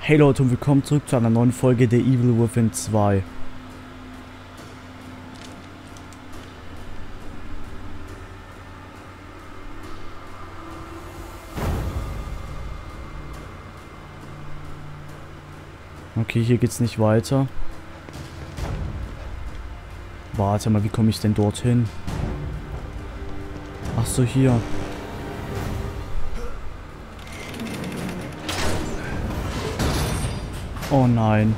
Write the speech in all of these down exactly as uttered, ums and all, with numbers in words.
Hey Leute und willkommen zurück zu einer neuen Folge der Evil Within zwei. Okay, hier geht's nicht weiter. Warte mal, wie komme ich denn dorthin? Ach so, hier. Oh nein.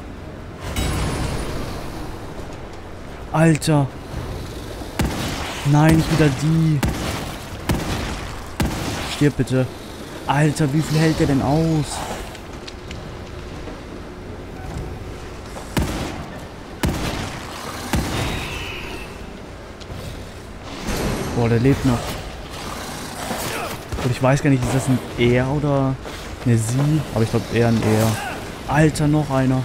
Alter. Nein, nicht wieder die. Stirb bitte. Alter, wie viel hält der denn aus? Boah, der lebt noch. Und ich weiß gar nicht, ist das ein Er oder eine Sie? Aber ich glaube eher ein Er. Alter, noch einer.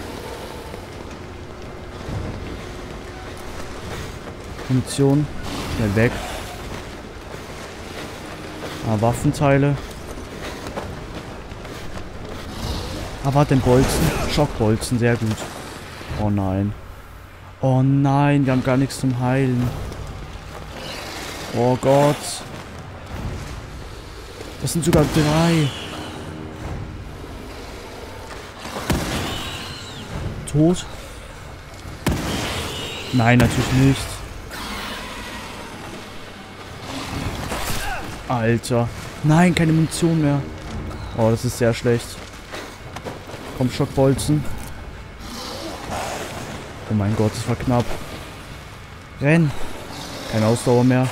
Munition. Schnell weg. Ah, Waffenteile. Ah, warte, den Bolzen. Schockbolzen, sehr gut. Oh nein. Oh nein, wir haben gar nichts zum Heilen. Oh Gott. Das sind sogar drei. Tot? Nein, natürlich nicht. Alter. Nein, keine Munition mehr. Oh, das ist sehr schlecht. Komm, Schockbolzen. Oh mein Gott, das war knapp. Renn. Keine Ausdauer mehr.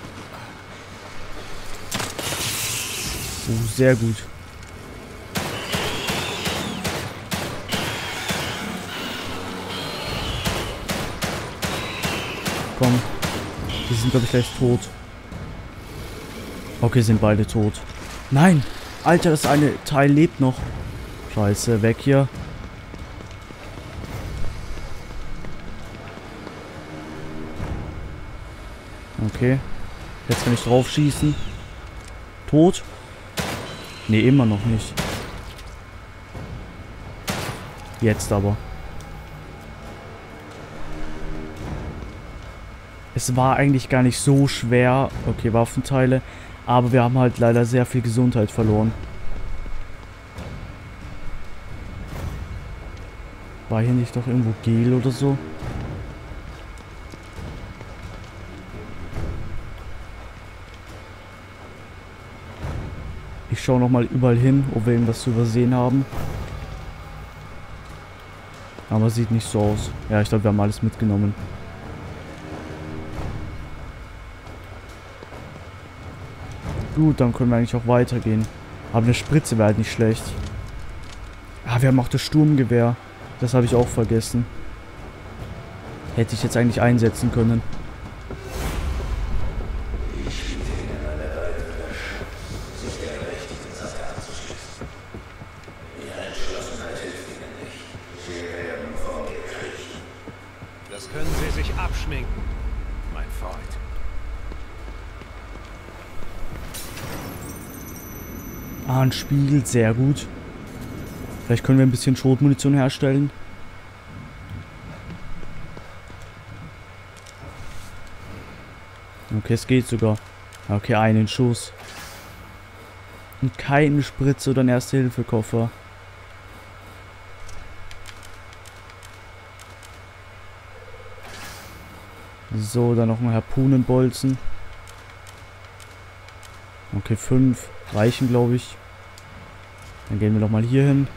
Oh, sehr gut. Komm. Die sind, glaube ich, gleich tot. Okay, sind beide tot. Nein! Alter, das eine Teil lebt noch. Scheiße, weg hier. Okay. Jetzt kann ich drauf schießen. Tot? Ne, immer noch nicht. Jetzt aber. Es war eigentlich gar nicht so schwer. Okay, Waffenteile. Aber wir haben halt leider sehr viel Gesundheit verloren. War hier nicht doch irgendwo Gel oder so? Ich schaue nochmal überall hin, ob wir irgendwas zu übersehen haben. Aber sieht nicht so aus. Ja, ich glaube, wir haben alles mitgenommen. Gut, dann können wir eigentlich auch weitergehen. Aber eine Spritze wäre halt nicht schlecht. Ah, wir haben auch das Sturmgewehr. Das habe ich auch vergessen. Hätte ich jetzt eigentlich einsetzen können. Das können Sie sich abschminken, mein Freund. Ah, ein Spiegel, sehr gut. Vielleicht können wir ein bisschen Schrotmunition herstellen. Okay, es geht sogar. Okay, einen Schuss. Und keine Spritze oder ein Erste-Hilfe-Koffer. So, dann noch ein Harpunenbolzen. Okay, fünf reichen, glaube ich. Dann gehen wir doch mal hier hin.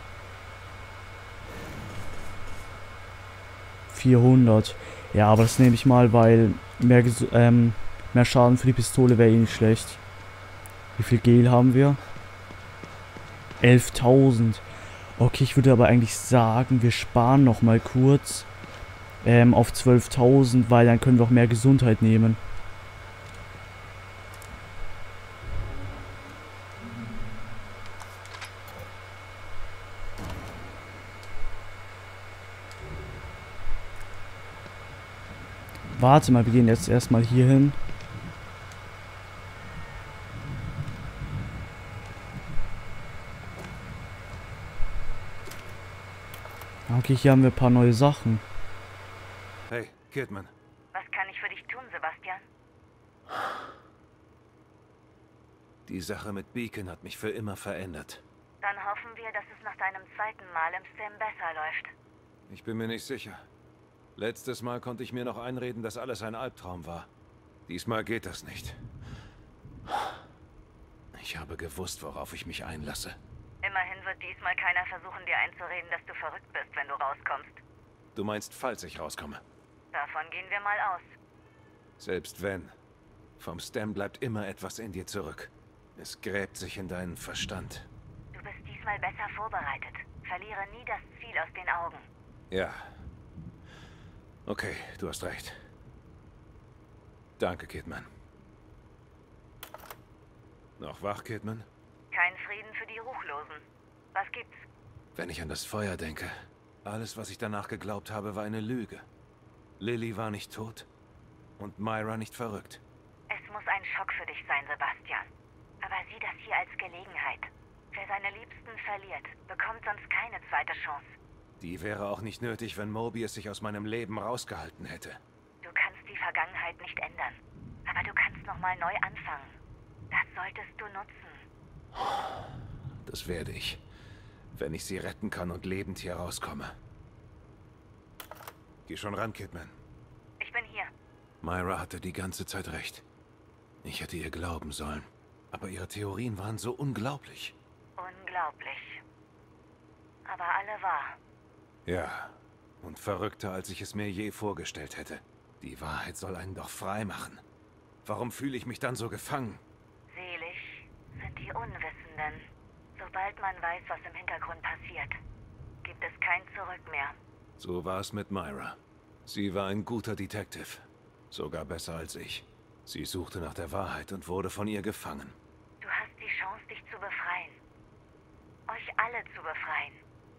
vierhundert. Ja, aber das nehme ich mal, weil mehr, ähm, mehr Schaden für die Pistole wäre eh nicht schlecht. Wie viel Gel haben wir? elftausend. Okay, ich würde aber eigentlich sagen, wir sparen noch mal kurz ähm, auf zwölftausend, weil dann können wir auch mehr Gesundheit nehmen. Warte mal, wir gehen jetzt erstmal hier hin. Okay, hier haben wir ein paar neue Sachen. Hey, Kidman. Was kann ich für dich tun, Sebastian? Die Sache mit Beacon hat mich für immer verändert. Dann hoffen wir, dass es nach deinem zweiten Mal im Stem besser läuft. Ich bin mir nicht sicher. Letztes Mal konnte ich mir noch einreden, dass alles ein Albtraum war. Diesmal geht das nicht. Ich habe gewusst, worauf ich mich einlasse. Immerhin wird diesmal keiner versuchen, dir einzureden, dass du verrückt bist, wenn du rauskommst. Du meinst, falls ich rauskomme? Davon gehen wir mal aus. Selbst wenn. Vom Stem bleibt immer etwas in dir zurück. Es gräbt sich in deinen Verstand. Du bist diesmal besser vorbereitet. Verliere nie das Ziel aus den Augen. Ja. Okay, du hast recht. Danke, Kidman. Noch wach, Kidman? Kein Frieden für die Ruchlosen. Was gibt's? Wenn ich an das Feuer denke, alles, was ich danach geglaubt habe, war eine Lüge. Lily war nicht tot und Myra nicht verrückt. Es muss ein Schock für dich sein, Sebastian. Aber sieh das hier als Gelegenheit. Wer seine Liebsten verliert, bekommt sonst keine zweite Chance. Die wäre auch nicht nötig, wenn Mobius sich aus meinem Leben rausgehalten hätte. Du kannst die Vergangenheit nicht ändern. Aber du kannst nochmal neu anfangen. Das solltest du nutzen. Das werde ich, wenn ich sie retten kann und lebend hier rauskomme. Geh schon ran, Kidman. Ich bin hier. Myra hatte die ganze Zeit recht. Ich hätte ihr glauben sollen. Aber ihre Theorien waren so unglaublich. Unglaublich. Aber alle wahr. Ja, und verrückter, als ich es mir je vorgestellt hätte. Die Wahrheit soll einen doch frei machen. Warum fühle ich mich dann so gefangen? Selig sind die Unwissenden. Sobald man weiß, was im Hintergrund passiert, gibt es kein Zurück mehr. So war es mit Myra. Sie war ein guter Detective. Sogar besser als ich. Sie suchte nach der Wahrheit und wurde von ihr gefangen. Du hast die Chance, dich zu befreien. Euch alle zu befreien.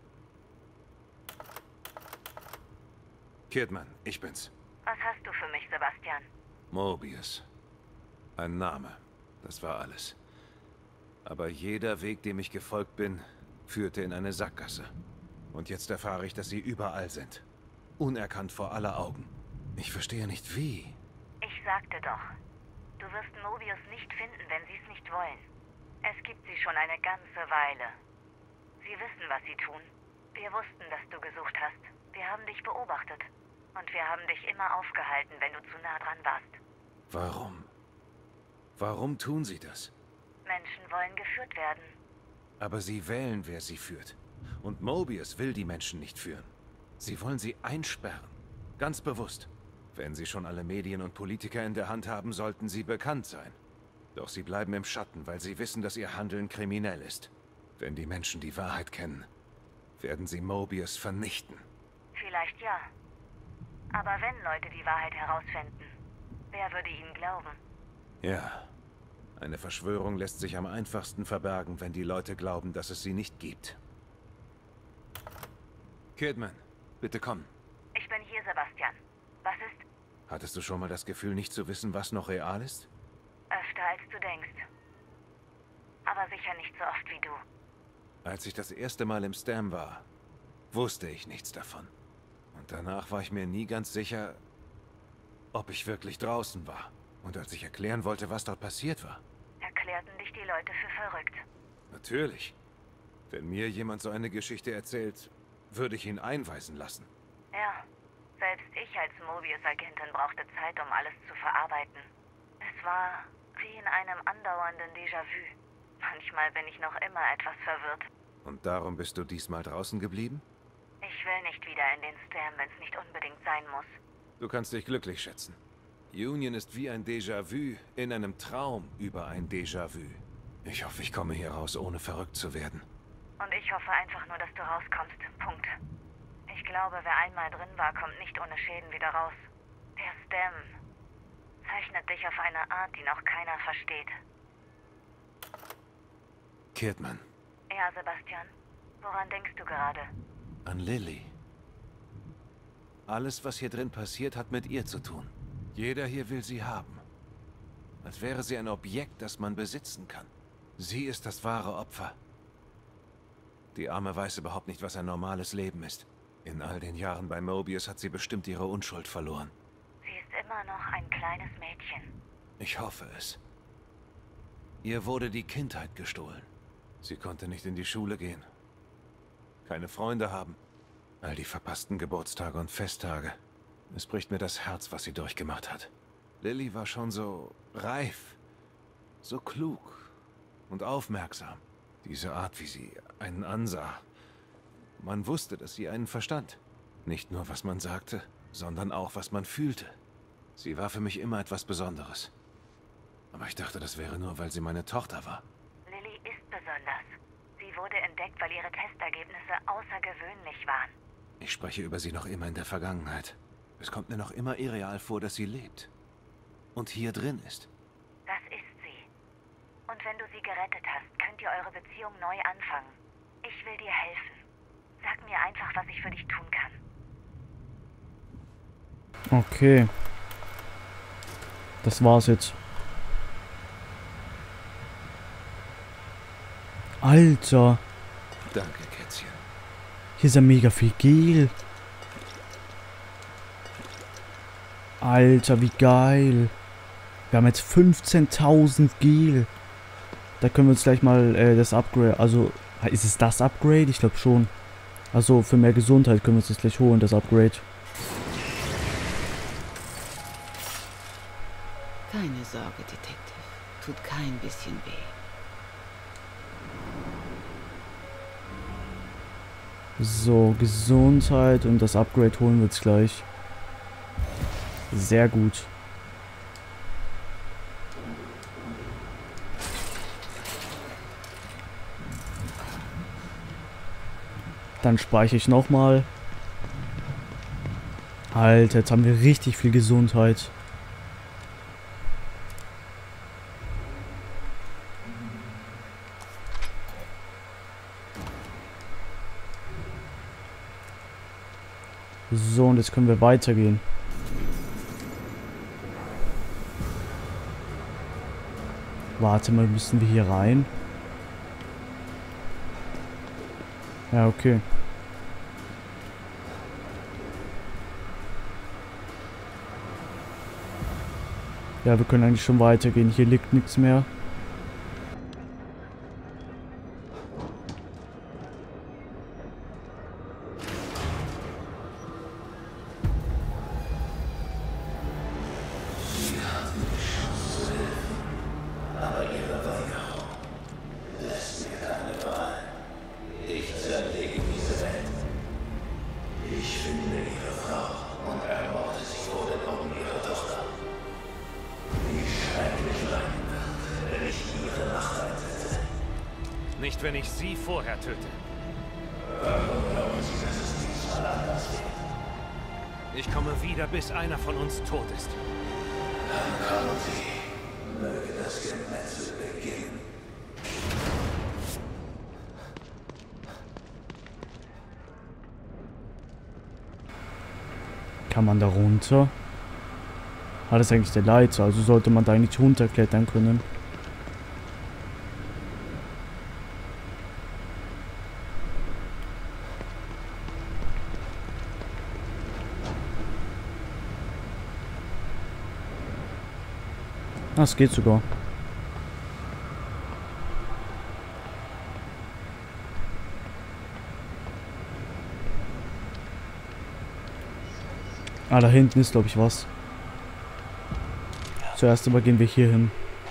Kidman, ich bin's. Was hast du für mich, Sebastian? Mobius. Ein Name. Das war alles. Aber jeder Weg, dem ich gefolgt bin, führte in eine Sackgasse. Und jetzt erfahre ich, dass sie überall sind. Unerkannt vor aller Augen. Ich verstehe nicht, wie. Ich sagte doch, du wirst Mobius nicht finden, wenn sie es nicht wollen. Es gibt sie schon eine ganze Weile. Sie wissen, was sie tun. Wir wussten, dass du gesucht hast. Wir haben dich beobachtet. Und wir haben dich immer aufgehalten, wenn du zu nah dran warst. Warum? Warum tun sie das? Menschen wollen geführt werden. Aber sie wählen, wer sie führt. Und Mobius will die Menschen nicht führen. Sie wollen sie einsperren. Ganz bewusst. Wenn sie schon alle Medien und Politiker in der Hand haben, sollten sie bekannt sein. Doch sie bleiben im Schatten, weil sie wissen, dass ihr Handeln kriminell ist. Wenn die Menschen die Wahrheit kennen, werden sie Mobius vernichten. Vielleicht ja. Aber wenn Leute die Wahrheit herausfinden, wer würde ihnen glauben? Ja. Eine Verschwörung lässt sich am einfachsten verbergen, wenn die Leute glauben, dass es sie nicht gibt. Kidman, bitte komm. Ich bin hier, Sebastian. Was ist? Hattest du schon mal das Gefühl, nicht zu wissen, was noch real ist? Öfter als du denkst. Aber sicher nicht so oft wie du. Als ich das erste Mal im Stam war, wusste ich nichts davon. Und danach war ich mir nie ganz sicher, ob ich wirklich draußen war. Und als ich erklären wollte, was dort passiert war. Erklärten dich die Leute für verrückt. Natürlich. Wenn mir jemand so eine Geschichte erzählt, würde ich ihn einweisen lassen. Ja, selbst ich als Mobius-Agentin brauchte Zeit, um alles zu verarbeiten. Es war wie in einem andauernden Déjà-vu. Manchmal bin ich noch immer etwas verwirrt. Und darum bist du diesmal draußen geblieben? Ich will nicht wieder in den Stam, wenn es nicht unbedingt sein muss. Du kannst dich glücklich schätzen. Union ist wie ein Déjà-vu in einem Traum über ein Déjà-vu. Ich hoffe, ich komme hier raus, ohne verrückt zu werden. Und ich hoffe einfach nur, dass du rauskommst. Punkt. Ich glaube, wer einmal drin war, kommt nicht ohne Schäden wieder raus. Der Stam zeichnet dich auf eine Art, die noch keiner versteht. Kidman. Ja, Sebastian. Woran denkst du gerade? An Lily. Alles, was hier drin passiert, hat mit ihr zu tun. Jeder hier will sie haben. Als wäre sie ein Objekt, das man besitzen kann. Sie ist das wahre Opfer. Die Arme weiß überhaupt nicht, was ein normales Leben ist. In all den Jahren bei Mobius hat sie bestimmt ihre Unschuld verloren. Sie ist immer noch ein kleines Mädchen. Ich hoffe es. Ihr wurde die Kindheit gestohlen. Sie konnte nicht in die Schule gehen. Keine Freunde haben. All die verpassten Geburtstage und Festtage. Es bricht mir das Herz, was sie durchgemacht hat. Lilly war schon so reif, so klug und aufmerksam. Diese Art, wie sie einen ansah. Man wusste, dass sie einen verstand. Nicht nur, was man sagte, sondern auch, was man fühlte. Sie war für mich immer etwas Besonderes. Aber ich dachte, das wäre nur, weil sie meine Tochter war. Lilly ist besonders. Sie wurde entdeckt, weil ihre Testergebnisse außergewöhnlich waren. Ich spreche über sie noch immer in der Vergangenheit. Es kommt mir noch immer irreal vor, dass sie lebt. Und hier drin ist. Das ist sie. Und wenn du sie gerettet hast, könnt ihr eure Beziehung neu anfangen. Ich will dir helfen. Sag mir einfach, was ich für dich tun kann. Okay. Das war's jetzt. Alter. Danke, Kätzchen. Hier ist ja mega viel Gel. Alter, wie geil. Wir haben jetzt fünfzehntausend Gel. Da können wir uns gleich mal äh, das Upgrade... Also, ist es das Upgrade? Ich glaube schon. Also, für mehr Gesundheit können wir uns das gleich holen, das Upgrade. Keine Sorge, Detective. Tut kein bisschen weh. So, Gesundheit und das Upgrade holen wir uns gleich. Sehr gut. Dann speichere ich nochmal. Alter, jetzt haben wir richtig viel Gesundheit. So, und jetzt können wir weitergehen. Warte mal, müssen wir hier rein? Ja, okay. Ja, wir können eigentlich schon weitergehen. Hier liegt nichts mehr. Nicht, wenn ich sie vorher töte. Ich komme wieder, bis einer von uns tot ist. Dann kommen Sie. Möge das Gemetzel beginnen. Kann man da runter? Ah, das ist eigentlich der Leiter, also sollte man da eigentlich runterklettern können. Ah, es geht sogar. Ah, da hinten ist, glaube ich, was. Zuerst aber gehen wir hier hin.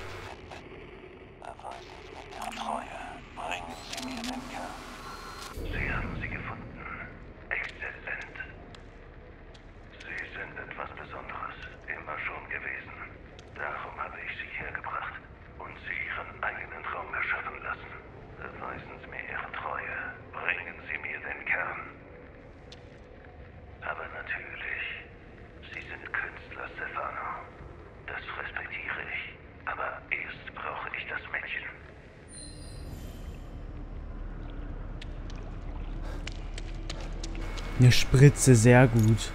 Sie haben sie gefunden. Exzellent. Sie sind etwas Besonderes, immer schon gewesen. Darum habe ich sie hergebracht und sie ihren eigenen Traum erschaffen lassen. Beweisen Sie mir Ihre Treue. Bringen Sie mir den Kern. Aber natürlich, Sie sind Künstler, Stefano. Das respektiere ich. Aber erst brauche ich das Mädchen. Eine Spritze, sehr gut.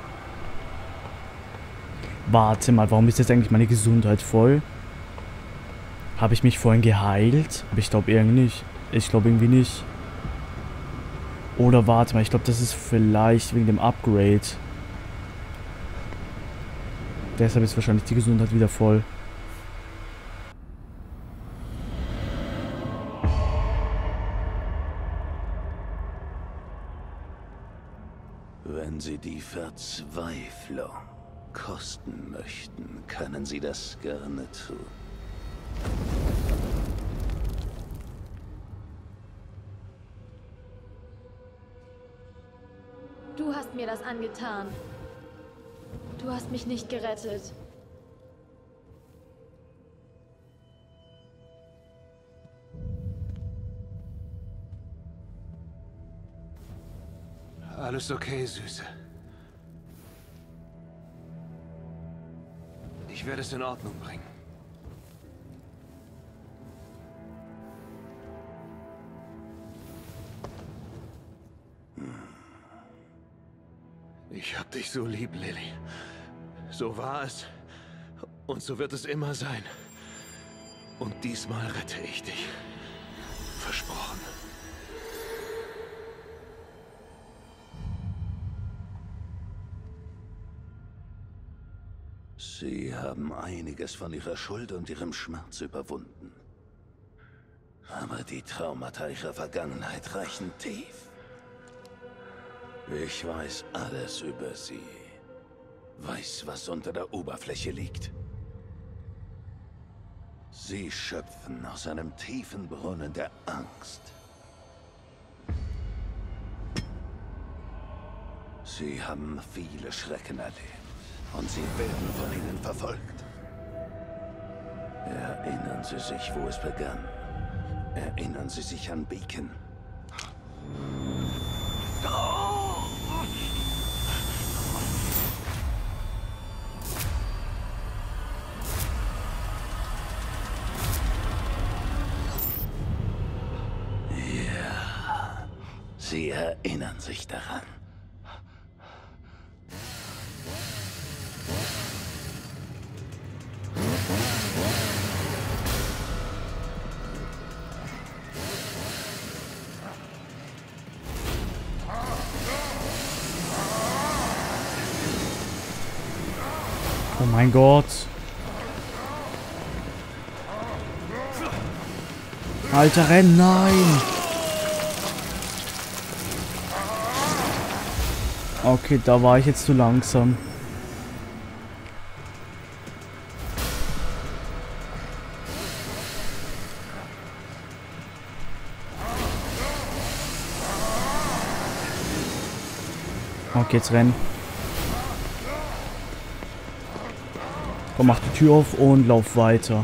Warte mal, warum ist jetzt eigentlich meine Gesundheit voll? Habe ich mich vorhin geheilt? Aber ich glaube irgendwie nicht. Ich glaube irgendwie nicht. Oder warte mal, ich glaube, das ist vielleicht wegen dem Upgrade. Deshalb ist wahrscheinlich die Gesundheit wieder voll. Wenn Sie die Verzweiflung kosten möchten, können Sie das gerne tun. Du hast mir das angetan. Du hast mich nicht gerettet. Alles okay, Süße. Ich werde es in Ordnung bringen. Ich hab dich so lieb, Lilly. So war es. Und so wird es immer sein. Und diesmal rette ich dich. Versprochen. Sie haben einiges von Ihrer Schuld und Ihrem Schmerz überwunden. Aber die Traumata Ihrer Vergangenheit reichen tief. Ich weiß alles über Sie. Weiß, was unter der Oberfläche liegt. Sie schöpfen aus einem tiefen Brunnen der Angst. Sie haben viele Schrecken erlebt. Und sie werden von ihnen verfolgt. Erinnern Sie sich, wo es begann. Erinnern Sie sich an Beacon. Ja, Sie erinnern sich daran. Oh mein Gott. Alter, renn, nein. Okay, da war ich jetzt zu langsam. Okay, jetzt rennen. Komm, mach die Tür auf und lauf weiter.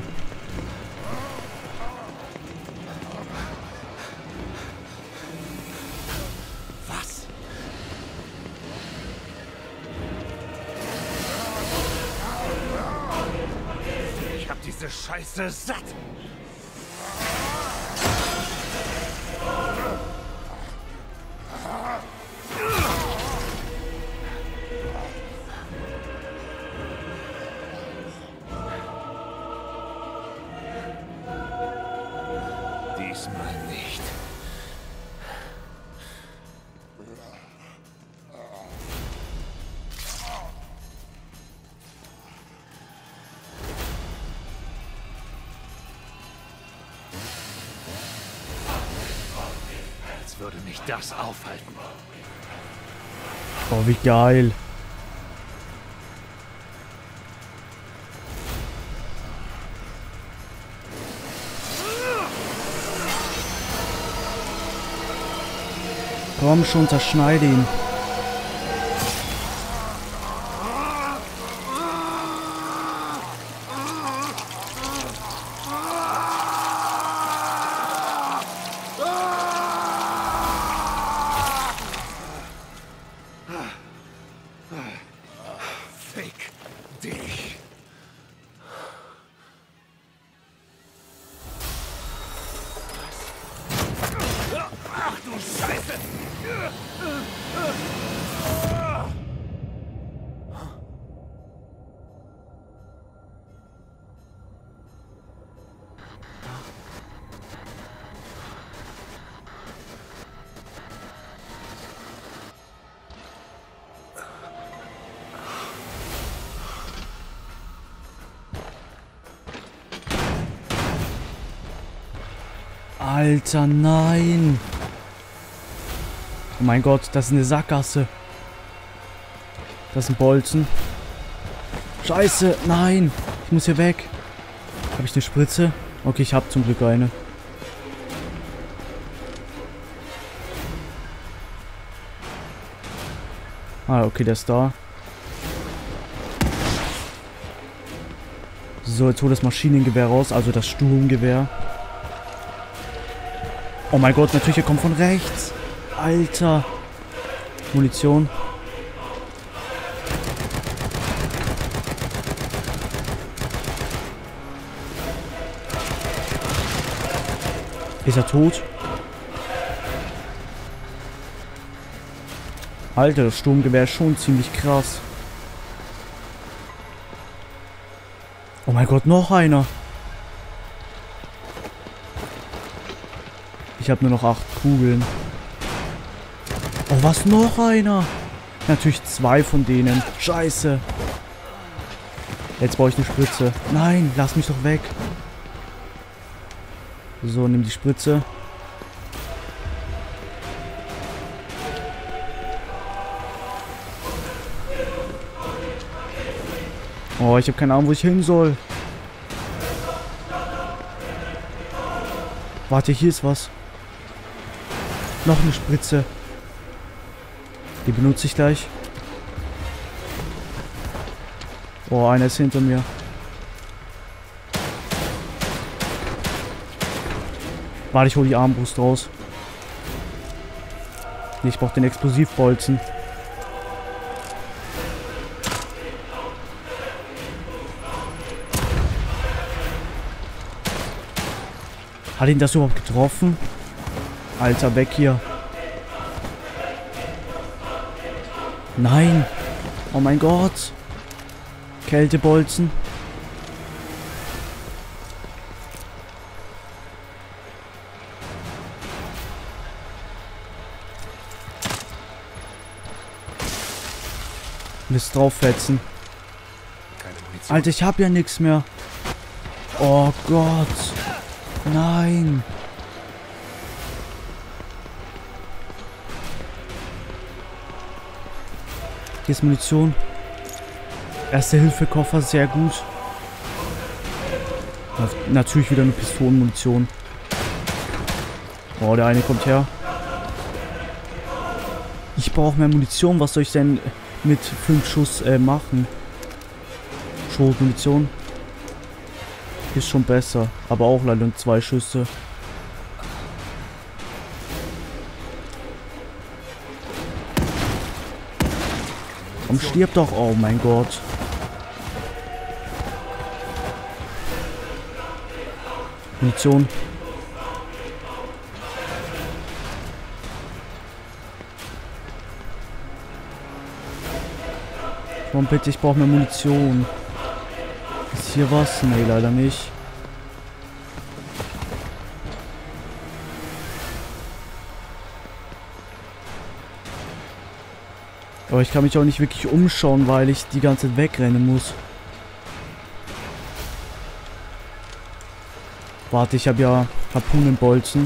Was? Ich hab diese Scheiße satt. Diesmal nicht. Als würde mich das aufhalten. Oh, wie geil. Komm schon, zerschneide ihn. Fick dich. Ach du Scheiße! Alter, nein. Oh mein Gott, das ist eine Sackgasse. Das ist ein Bolzen. Scheiße, nein. Ich muss hier weg. Habe ich eine Spritze? Okay, ich habe zum Glück eine. Ah, okay, der ist da. So, jetzt hol das Maschinengewehr raus, also das Sturmgewehr. Oh mein Gott, natürlich, er kommt von rechts. Alter. Munition. Ist er tot? Alter, das Sturmgewehr ist schon ziemlich krass. Oh mein Gott, noch einer. Ich habe nur noch acht Kugeln. Oh, was? Noch einer? Natürlich zwei von denen. Scheiße. Jetzt brauche ich eine Spritze. Nein, lass mich doch weg. So, nimm die Spritze. Oh, ich habe keine Ahnung, wo ich hin soll. Warte, hier ist was. Noch eine Spritze. Die benutze ich gleich. Oh, einer ist hinter mir. Warte, ich hole die Armbrust raus. Nee, ich brauche den Explosivbolzen. Hat ihn das überhaupt getroffen? Alter, weg hier. Nein. Oh mein Gott. Kältebolzen. Mist drauffetzen. Alter, ich hab ja nichts mehr. Oh Gott. Nein. Hier ist Munition. Erste-Hilfe-Koffer, sehr gut. Natürlich wieder eine Pistolenmunition. Oh, der eine kommt her. Ich brauche mehr Munition. Was soll ich denn mit fünf Schuss äh, machen? Schrotmunition. Ist schon besser. Aber auch leider nur zwei Schüsse. Komm, stirb doch. Oh mein Gott. Munition. Komm bitte, ich brauche mehr Munition. Ist hier was? Nee, leider nicht. Aber ich kann mich auch nicht wirklich umschauen, weil ich die ganze Zeit wegrennen muss. Warte, ich habe ja Harpunenbolzen.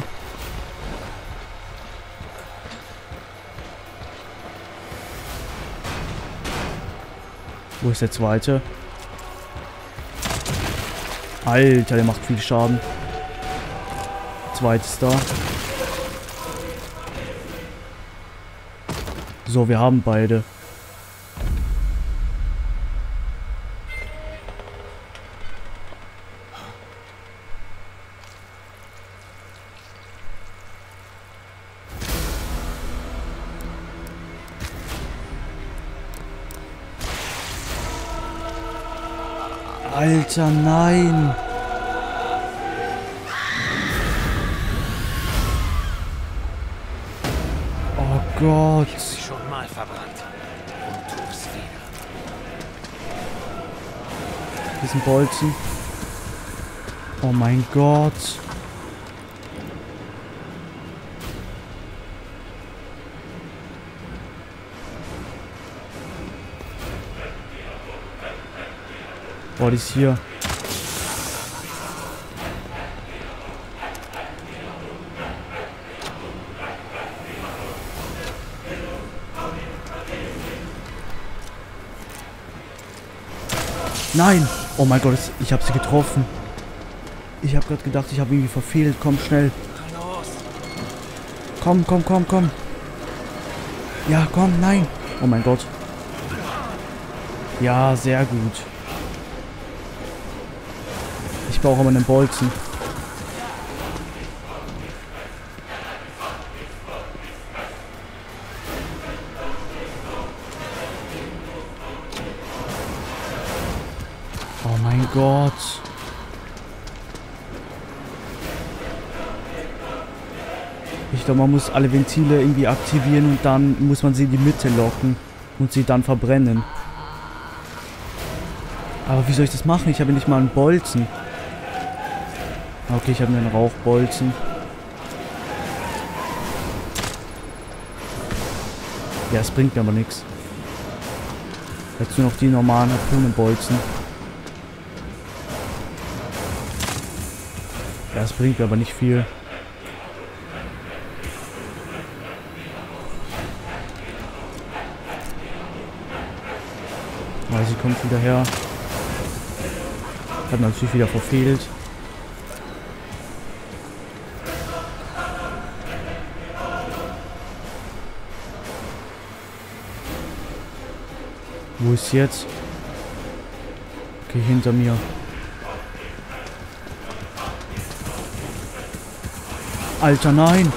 Wo ist der zweite? Alter, der macht viel Schaden. Zweites da. So, wir haben beide. Alter, nein. Oh Gott. Ich hab sie schon mal verbrannt. Und tu's wieder. Diesen Bolzen. Oh mein Gott. Boah, die ist hier. Nein! Oh mein Gott, ich habe sie getroffen. Ich habe gerade gedacht, ich habe irgendwie verfehlt. Komm, schnell. Komm, komm, komm, komm. Ja, komm, nein. Oh mein Gott. Ja, sehr gut. Ich brauche aber einen Bolzen. Oh mein Gott. Ich glaube, man muss alle Ventile irgendwie aktivieren und dann muss man sie in die Mitte locken und sie dann verbrennen. Aber wie soll ich das machen? Ich habe nicht mal einen Bolzen. Okay, ich habe einen Rauchbolzen. Ja, es bringt mir aber nichts. Jetzt nur noch die normalen Harpunenbolzen. Ja, es bringt mir aber nicht viel. Aber sie kommt wieder her. Hat natürlich wieder verfehlt. Wo ist sie jetzt? Okay, hinter mir. Alter, nein!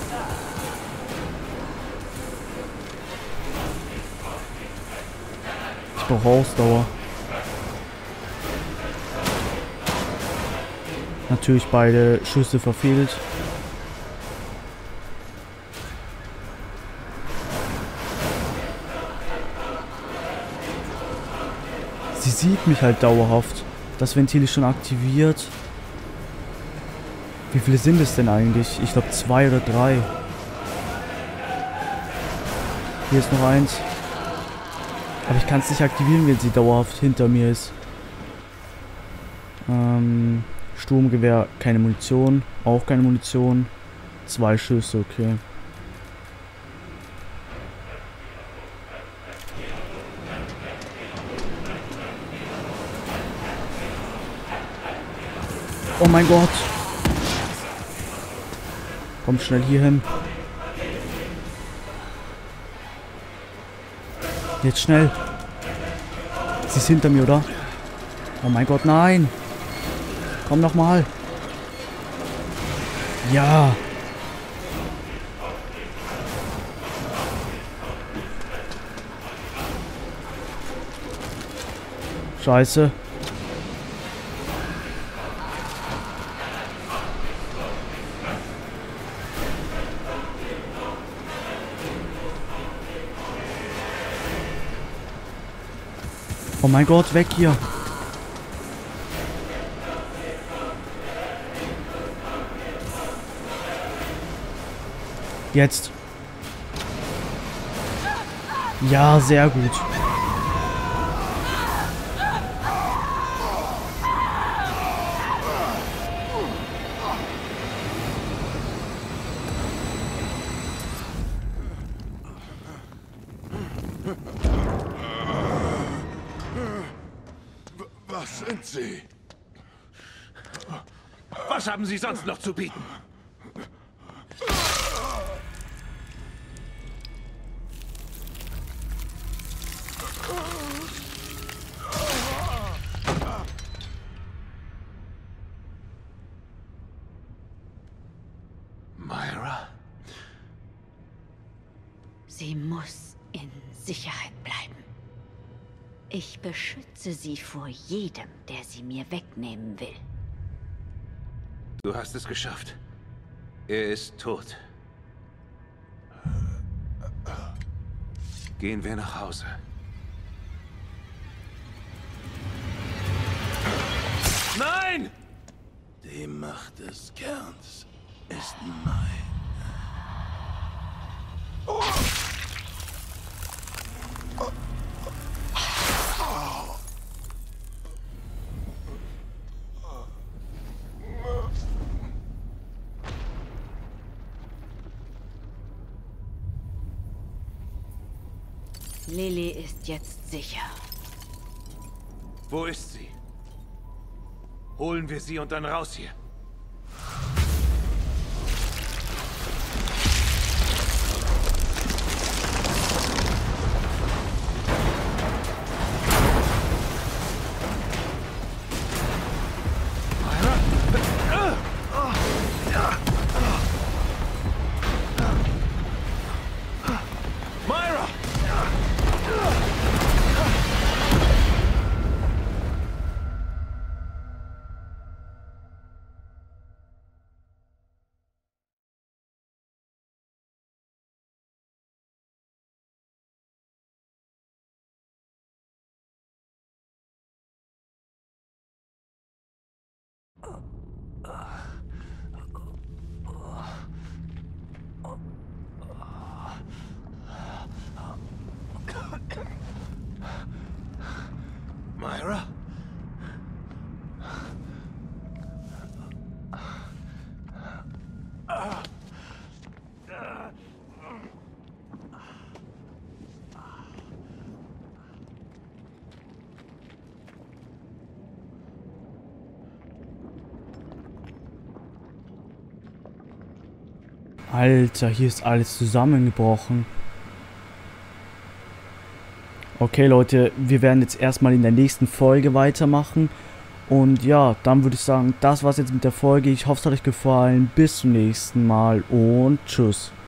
Ich brauche Ausdauer. Natürlich beide Schüsse verfehlt. Sie sieht mich halt dauerhaft. Das Ventil ist schon aktiviert. Wie viele sind es denn eigentlich? Ich glaube zwei oder drei. Hier ist noch eins. Aber ich kann es nicht aktivieren, wenn sie dauerhaft hinter mir ist. Ähm, Sturmgewehr, keine Munition. Auch keine Munition. Zwei Schüsse, okay. Oh mein Gott. Komm schnell hier hin. Jetzt schnell. Sie ist hinter mir, oder? Oh mein Gott, nein. Komm noch mal. Ja. Scheiße. Oh mein Gott, weg hier. Jetzt. Ja, sehr gut. Was sind Sie? Was haben Sie sonst noch zu bieten? Myra? Sie muss in Sicherheit bleiben. Ich beschütze sie vor jedem, der sie mir wegnehmen will. Du hast es geschafft. Er ist tot. Gehen wir nach Hause. Nein! Die Macht des Kerns ist mein. Lily ist jetzt sicher. Wo ist sie? Holen wir sie und dann raus hier. Myra? Alter, hier ist alles zusammengebrochen. Okay, Leute, wir werden jetzt erstmal in der nächsten Folge weitermachen. Und ja, dann würde ich sagen, das war's jetzt mit der Folge. Ich hoffe, es hat euch gefallen. Bis zum nächsten Mal und tschüss.